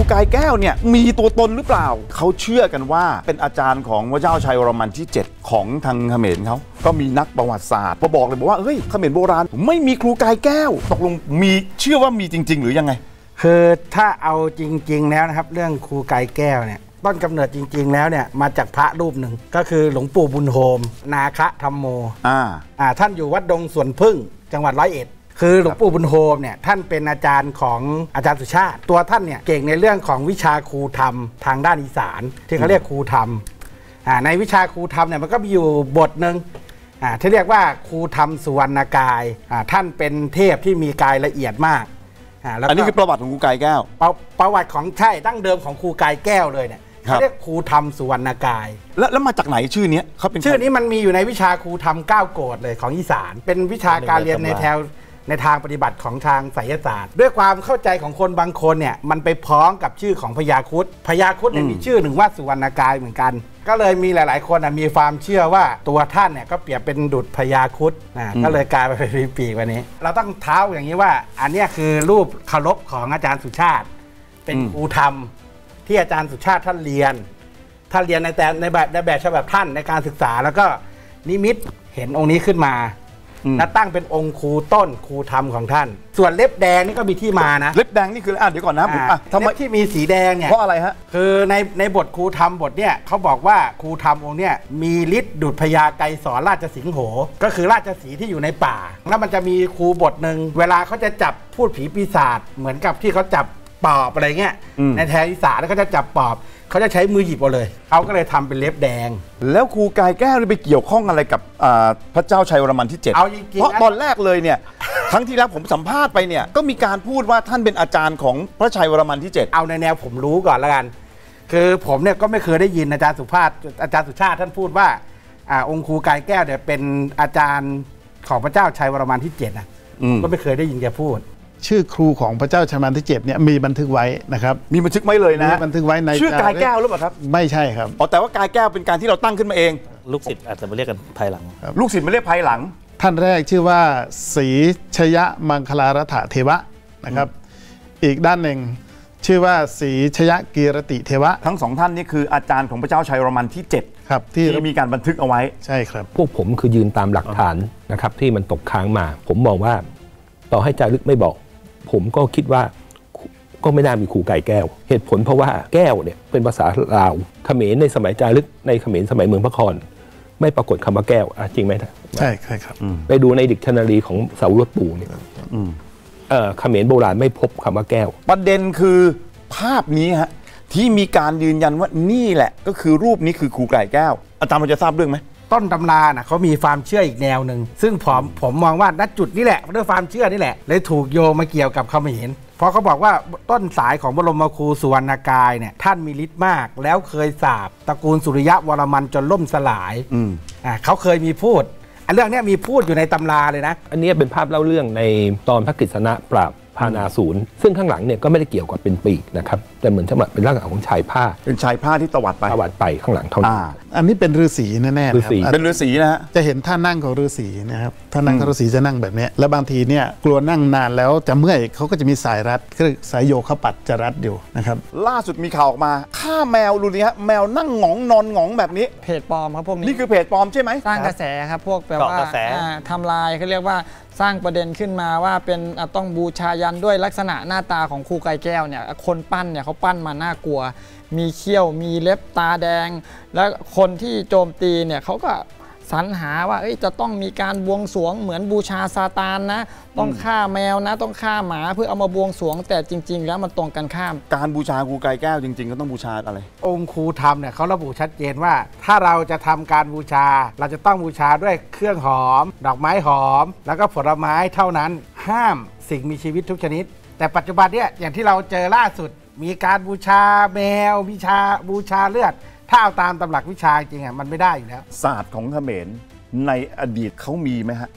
กายแก้วเนี่ยมีตัวตนหรือเปล่าเขาเชื่อกันว่าเป็นอาจารย์ของพระเจ้าชัยวรมันที่ 7ของทางเขมรเขาก็มีนักประวัติศาสตร์มาบอกเลยบอกว่าเฮ้ยเขมรโบราณไม่มีครูกายแก้วตกลงมีเชื่อว่ามีจริงๆหรือยังไงคือถ้าเอาจริงๆแล้วนะครับเรื่องครูกายแก้วเนี่ยต้นกำเนิดจริงๆแล้วเนี่ยมาจากพระรูปหนึ่งก็คือหลวงปู่บุญโฮมนาคะธรรมโมท่านอยู่วัดดงสวนพึ่งจังหวัด101คือหลวงปู่บุญโฮมเนี่ยท่านเป็นอาจารย์ของอาจารย์สุชาติตัวท่านเนี่ยเก่งในเรื่องของวิชาครูธรรมทางด้านอีสานที่เขาเรียกครูธรรมในวิชาครูธรรมเนี่ยมันก็มีอยู่บทหนึ่งที่เรียกว่าครูธรรมสุวรรณกายท่านเป็นเทพที่มีกายละเอียดมากอันนี้คือประวัติของครูกายแก้วประวัติของใช่ดั้งเดิมของครูกายแก้วเลยเนี่ยเขาเรียกครูธรรมสุวรรณกายแล้วมาจากไหนชื่อนี้เขาเป็นชื่อนี้มันมีอยู่ในวิชาครูธรรม9โกฏเลยของอีสานเป็นวิชาการเรียนในทางปฏิบัติของทางไสยศาสตร์ด้วยความเข้าใจของคนบางคนเนี่ยมันไปพ้องกับชื่อของพญาครุฑเนี่ยมีชื่อหนึ่งว่าสุวรรณกายเหมือนกันก็เลยมีหลายๆคนมีความเชื่อว่าตัวท่านเนี่ยก็เปรียบเป็นดุจพญาครุฑก็เลยกลายไปเป็นปีกวันนี้เราต้องเท้าอย่างนี้ว่าอันนี้คือรูปเคารพของอาจารย์สุชาติเป็นครูธรรมที่อาจารย์สุชาติท่านเรียนในแบบฉบับท่านในการศึกษาแล้วก็นิมิตเห็นองค์นี้ขึ้นมาและตั้งเป็นองค์ครูต้นครูธรรมของท่านส่วนเล็บแดงนี่ก็มีที่มานะเล็บแดงนี่คือเดี๋ยวก่อนนะทำไมที่มีสีแดงเนี่ยเพราะอะไรฮะคือในบทครูธรรมบทเนี่ยเขาบอกว่าครูธรรมองค์เนี่ยมีฤทธิ์ดุจพญาไกรสอนราชสิงโหก็คือราชสีห์ที่อยู่ในป่าแล้วมันจะมีครูบทหนึ่งเวลาเขาจะจับพูดผีปีศาจเหมือนกับที่เขาจับปอบอะไรเงี้ยในแถวอีสานแล้วเขาจะจับปอบเขาจะใช้มือหยิบเอาเลยเขาก็เลยทำเป็นเล็บแดงแล้วครูกายแก้วไปเกี่ยวข้องอะไรกับพระเจ้าชัยวรมันที่ 7 เอาจริงๆเพราะตอนแรกเลยเนี่ยครั้งที่แล้วผมสัมภาษณ์ไปเนี่ยก็มีการพูดว่าท่านเป็นอาจารย์ของพระชัยวรมันที่ 7 เอาในแนวผมรู้ก่อนแล้วกันคือผมเนี่ยก็ไม่เคยได้ยินอาจารย์สุชาติท่านพูดว่าองค์ครูกายแก้วเนี่ยเป็นอาจารย์ของพระเจ้าชัยวรมันที่7นะก็ไม่เคยได้ยินแกพูดชื่อครูของพระเจ้าชัยวรมันที่ 7เนี่ยมีบันทึกไว้นะครับมีบันทึกไว้เลยนะบันทึกไว้ในชื่อกายแก้วหรือเปล่าครับไม่ใช่ครับแต่ว่ากายแก้วเป็นการที่เราตั้งขึ้นมาเองลูกศิษย์อาจจะมาเรียกกันภายหลังลูกศิษย์มาเรียกภายหลังท่านแรกชื่อว่าศรีชยมังคลารัฐเทวะนะครับอีกด้านหนึ่งชื่อว่าศรีชยกีรติเทวะทั้งสองท่านนี่คืออาจารย์ของพระเจ้าชัยวรมันที่ 7 ครับที่มีการบันทึกเอาไว้ใช่ครับพวกผมคือยืนตามหลักฐานนะครับที่มันตกค้างมาผมมองว่าต่อให้จารึกไม่บอกผมก็คิดว่าก็ไม่น่ามีครูกายแก้วเหตุผลเพราะว่าแก้วเนี่ยเป็นภาษาลาวเขมรในสมัยจารึกในเขมรสมัยเมืองพระนครไม่ปรากฏคำว่าแก้วจริงไหมใช่ครับไปดูในดิกชันนารีของเสารถปู่เนี่ยเขมรโบราณไม่พบคำว่าแก้วประเด็นคือภาพนี้ฮะที่มีการยืนยันว่านี่แหละก็คือรูปนี้คือครูกายแก้วอาจารย์มันจะทราบเรื่องไหมต้นตำราเขามีความเชื่ออีกแนวหนึ่งซึ่งผมมองว่าณจุดนี้แหละด้วยความเชื่อนี่แหละเลยถูกโยงมาเกี่ยวกับเขมรเพราะเขาบอกว่าต้นสายของบรมครูสุวรรณกายเนี่ยท่านมีฤทธิ์มากแล้วเคยสาบตระกูลสุริยะวรมันจนล่มสลายเขาเคยมีพูดเรื่องนี้มีพูดอยู่ในตำราเลยนะอันนี้เป็นภาพเล่าเรื่องในตอนพระกฤษณะปราบพานาศูนย์ซึ่งข้างหลังเนี่ยก็ไม่ได้เกี่ยวกับเป็นปีกนะครับแต่เหมือนจะเป็นลักษณะของชายผ้าเป็นชายผ้าที่ตวัดไปข้างหลังเท่านั้นอันนี้เป็นฤาษีแน่ๆเป็นฤาษีนะฮะจะเห็นท่านั่งของฤาษีนะครับท่านั่งของฤาษีจะนั่งแบบนี้แล้วบางทีเนี่ยกลัวนั่งนานแล้วจะเมื่อยเขาก็จะมีสายรัดคือสายโยคะปัดจะรัดอยู่นะครับล่าสุดมีข่าวออกมาฆ่าแมวดูดิฮะแมวนั่งหงองนอนหงองแบบนี้เพจปลอมครับพวกนี้นี่คือเพจปลอมใช่ไหมสร้างกระแสครับพวกแปลว่าทำลายเขาเรียกว่าสร้างประเด็นขึ้นมาว่าเป็นต้องบูชายันด้วยลักษณะหน้าตาของครูกายแก้วเนี่ยคนปั้นเนี่ยเขาปั้นมาน่ากลัวมีเขี้ยวมีเล็บตาแดงและคนที่โจมตีเนี่ยเขาก็สรรหาว่าจะต้องมีการบวงสรวงเหมือนบูชาซาตานนะต้องฆ่าแมวนะต้องฆ่าหมาเพื่อเอามาบวงสรวงแต่จริงๆแล้วมันตรงกันข้ามการบูชาครูกายแก้วจริงๆก็ต้องบูชาอะไรองค์ครูธรรมเนี่ยเขาระบุชัดเจนว่าถ้าเราจะทำการบูชาเราจะต้องบูชาด้วยเครื่องหอมดอกไม้หอมแล้วก็ผลไม้เท่านั้นห้ามสิ่งมีชีวิตทุกชนิดแต่ปัจจุบันเนี่ยอย่างที่เราเจอล่าสุดมีการบูชาแมวบูชาเลือดถ้าเอาตามตำหลักวิชาจริงมันไม่ได้อยู่แล้วศาสตร์ของเขมรในอดีตเขามีไหมฮะ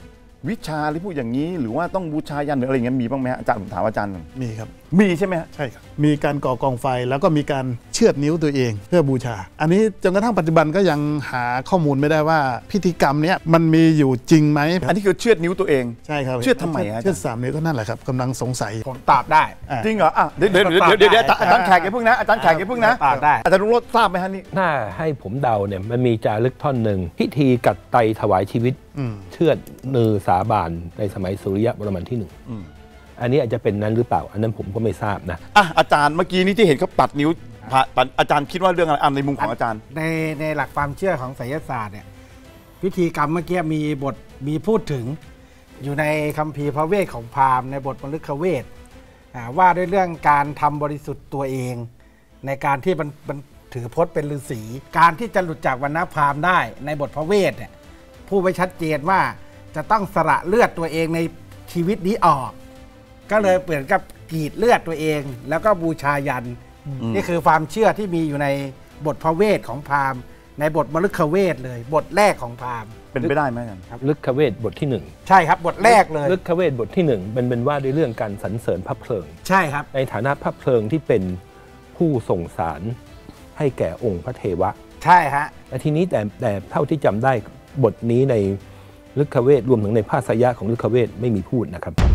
วิชาหรือพูดอย่างนี้ หรือว่าต้องบูชายันหรืออะไรเงี้ยมีบ้างไหมอาจารย์ผมถามอาจารย์ก่อนมีครับมีใช่ไหมฮะใช่ครับมีการก่อกองไฟแล้วก็มีการเชือดนิ้วตัวเองเพื่อบูชา อันนี้จนกระทั่งปัจจุบันก็ยังหาข้อมูลไม่ได้ว่าพิธีกรรมเนี้ยมันมีอยู่จริงไหมอันนี้คือเชือดนิ้วตัวเองใช่ครับเชือดทำไมฮะเชือด3 นิ้วก็นั่นแหละครับกำลังสงสัยผมตอบได้จริงเหรออ่ะเดี๋ยวอาจารย์แขกอย่าเพิ่งนะอาจารย์แขกอย่าเพิ่งนะตอบได้อาจารย์รุ่งโรจน์ทราบไหมฮะนี่ถ้าให้ผมเดาเนี่ยมันมีจารึกท่อนหนึ่งพิธีกัดไตถวายชีวิตเชือดมือสาบานในสมัยสุริยะวรมันที่ 1อันนี้อาจจะเป็นนั้นหรือเปล่าอันนั้นผมก็ไม่ทราบนะอาจารย์เมื่อกี้นี้ที่เห็นเขาตัดนิ้วอาจารย์คิดว่าเรื่องอะไรในมุมของอาจารย์ในหลักความเชื่อของไสยศาสตร์เนี่ยพิธีกรรมเมื่อกี้มีพูดถึงอยู่ในคัมภีร์พระเวทของพราหมณ์ในบทมฤคเวทว่าด้วยเรื่องการทำบริสุทธิ์ตัวเอง ในการที่มันถือพจน์เป็นฤาษีการที่จะหลุดจากวรรณพราหมณ์ได้ในบทพระเวทเนี่ยพูดไว้ชัดเจนว่าจะต้องสละเลือดตัวเองในชีวิตนี้ออกก็เลยเหมือนกับกรีดเลือดตัวเองแล้วก็บูชายันนี่คือความเชื่อที่มีอยู่ในบทพระเวทของพราหมณ์ในบทมฤคเวทเลยบทแรกของพราหมณ์เป็นไปได้ไหมอาจารย์ฤกขเวทบทที่ใช่ครับบทแรกเลย 1ฤกขเวทบทที่ 1เป็นว่าด้วยเรื่องการสรรเสริญพระเพลิงใช่ครับในฐานะพระเพลิงที่เป็นผู้ส่งสารให้แก่องค์พระเทวะใช่ฮะแต่ทีนี้แต่เท่าที่จำได้บทนี้ในฤกขเวทรวมถึงในภาษยะของฤกขเวทไม่มีพูดนะครับ